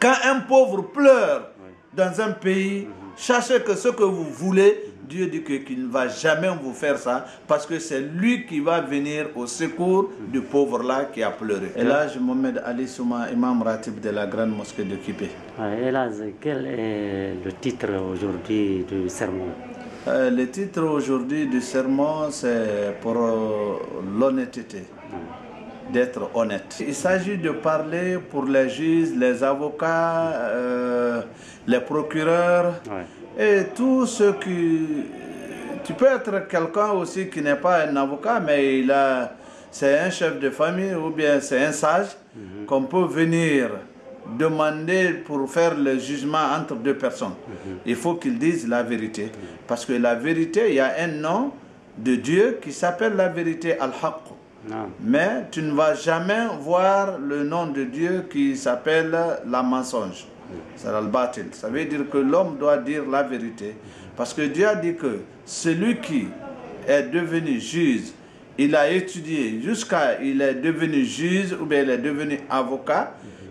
Quand un pauvre pleure dans un pays, sachez que ce que vous voulez, Dieu dit qu'il ne va jamais vous faire ça, parce que c'est lui qui va venir au secours du pauvre là qui a pleuré. Et là, je Mohamed Ali Souma, imam ratib de la grande mosquée de Kipé. Et là, quel est le titre aujourd'hui du sermon? Le titre aujourd'hui du sermon, c'est pour l'honnêteté. D'être honnête. Il s'agit de parler pour les juges, les avocats, les procureurs et tous ceux qui... Tu peux être quelqu'un aussi qui n'est pas un avocat, mais c'est un chef de famille ou bien c'est un sage qu'on peut venir demander pour faire le jugement entre deux personnes. Il faut qu'ils disent la vérité. Parce que la vérité, il y a un nom de Dieu qui s'appelle la vérité, Al-Haqq. Mais tu ne vas jamais voir le nom de Dieu qui s'appelle la mensonge. C'est al-batil. Ça veut dire que l'homme doit dire la vérité. Parce que Dieu a dit que celui qui est devenu juge, il a étudié jusqu'à il est devenu juge ou bien il est devenu avocat.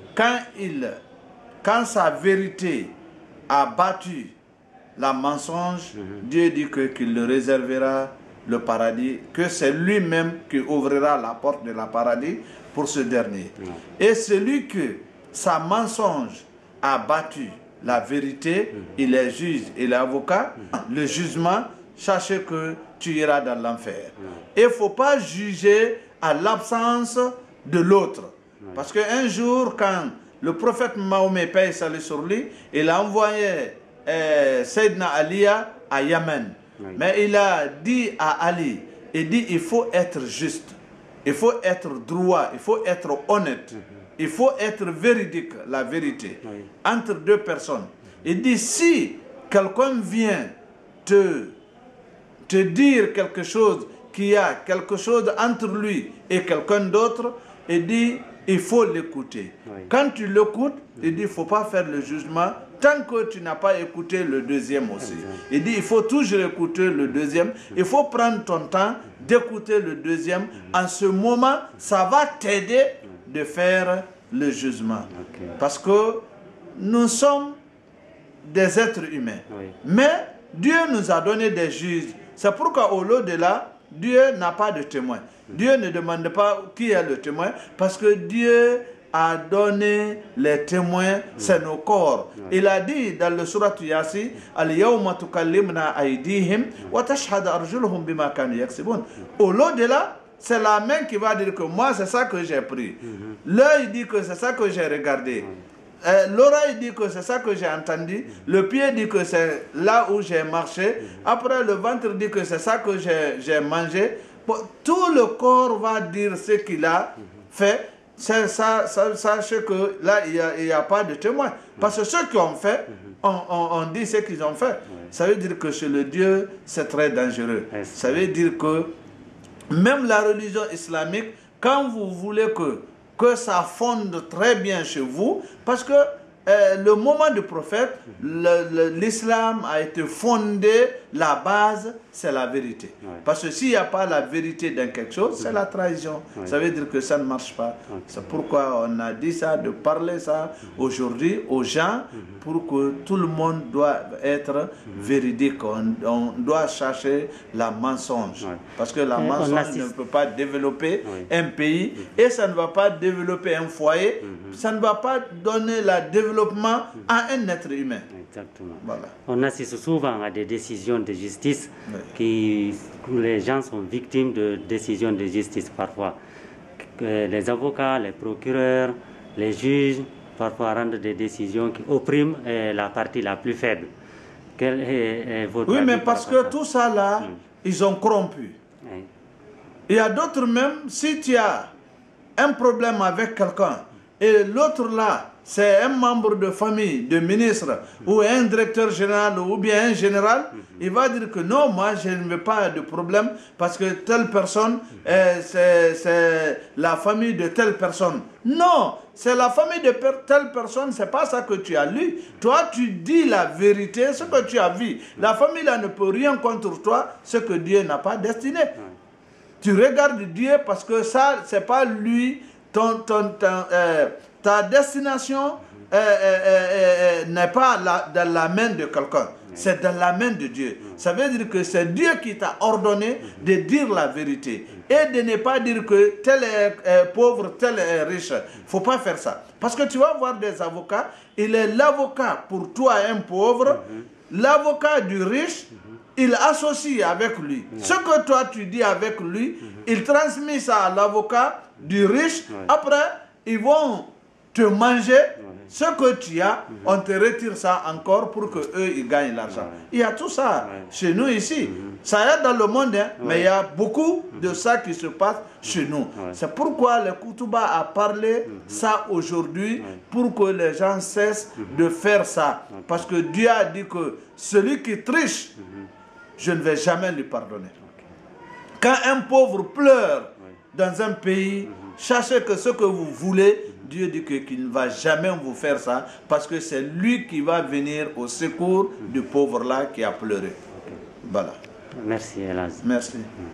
Quand sa vérité a battu la mensonge, Dieu dit qu'il le réservera le paradis, que c'est lui-même qui ouvrira la porte de la paradis pour ce dernier. Et celui que sa mensonge a battu la vérité, il est juge, il est avocat, le jugement, sachez que tu iras dans l'enfer. Et il ne faut pas juger à l'absence de l'autre. Parce qu'un jour, quand le prophète Mahomet, paix et salut sur lui, il a envoyé Sayyidina Ali à Yémen. Mais il a dit à Ali, il faut être juste, il faut être droit, il faut être honnête, il faut être véridique, la vérité, entre deux personnes. Il dit, si quelqu'un vient te dire quelque chose, qu'il y a quelque chose entre lui et quelqu'un d'autre, il dit, il faut l'écouter. Quand tu l'écoutes, il dit, il ne faut pas faire le jugement tant que tu n'as pas écouté le deuxième aussi. Il dit, il faut toujours écouter le deuxième. Il faut prendre ton temps d'écouter le deuxième. En ce moment, ça va t'aider de faire le jugement. Parce que nous sommes des êtres humains. Mais Dieu nous a donné des juges. C'est pourquoi au-delà, Dieu n'a pas de témoin. Dieu ne demande pas qui est le témoin, parce que Dieu a donné les témoins, c'est nos corps. Il a dit dans le surat Yasin, Al-yawma tukallimna aydihim wa tashhadu arjuluhum bima kanu yaksibun. Au-delà, c'est la main qui va dire que moi c'est ça que j'ai pris. L'œil dit que c'est ça que j'ai regardé. L'oreille dit que c'est ça que j'ai entendu. Le pied dit que c'est là où j'ai marché. Après le ventre dit que c'est ça que j'ai mangé. Bon, tout le corps va dire ce qu'il a fait. Sachez que là, il n'y a pas de témoin. Parce que ceux qui ont fait, on dit ce qu'ils ont fait. Ça veut dire que chez le Dieu, c'est très dangereux. Ça veut dire que même la religion islamique, quand vous voulez que ça fonde très bien chez vous, parce que le moment du prophète, l'islam a été fondé, la base, c'est la vérité. Parce que s'il n'y a pas la vérité dans quelque chose, c'est la trahison. Ça veut dire que ça ne marche pas. C'est pourquoi on a dit ça, de parler ça aujourd'hui aux gens, pour que tout le monde doit être véridique. On doit chercher la mensonge. Parce que la mensonge ne peut pas développer un pays, et ça ne va pas développer un foyer, ça ne va pas donner le développement à un être humain. Exactement. Voilà. On assiste souvent à des décisions de justice où les gens sont victimes de décisions de justice parfois. Les avocats, les procureurs, les juges, parfois rendent des décisions qui oppriment la partie la plus faible. Quel est votre avis mais parce que tout ça là, ils ont corrompu. Il y a d'autres même, si tu as un problème avec quelqu'un et l'autre là, c'est un membre de famille, de ministre, ou un directeur général, ou bien un général, il va dire que non, moi je ne veux pas de problème parce que telle personne, c'est la famille de telle personne. Non, c'est la famille de telle personne, c'est pas ça que tu as lu. Toi, tu dis la vérité, ce que tu as vu. La famille là ne peut rien contre toi, ce que Dieu n'a pas destiné. Tu regardes Dieu parce que ça, c'est pas lui, ta destination, n'est pas dans la main de quelqu'un, c'est dans la main de Dieu. Ça veut dire que c'est Dieu qui t'a ordonné de dire la vérité et de ne pas dire que tel est pauvre, tel est riche. Il ne faut pas faire ça. Parce que tu vas voir des avocats, il est l'avocat pour toi, un pauvre, l'avocat du riche, il associe avec lui. Ce que toi tu dis avec lui, il transmet ça à l'avocat du riche. Après, ils vont te manger ce que tu as, on te retire ça encore pour que eux ils gagnent l'argent. Il y a tout ça chez nous ici. Ça y est dans le monde, hein, mais il y a beaucoup de ça qui se passe chez nous. C'est pourquoi le Koutouba a parlé ça aujourd'hui, pour que les gens cessent de faire ça. Parce que Dieu a dit que celui qui triche, je ne vais jamais lui pardonner. Quand un pauvre pleure dans un pays, sachez que ce que vous voulez, Dieu dit qu'il ne va jamais vous faire ça, parce que c'est lui qui va venir au secours du pauvre là qui a pleuré. Voilà. Merci, Elhadj. Merci.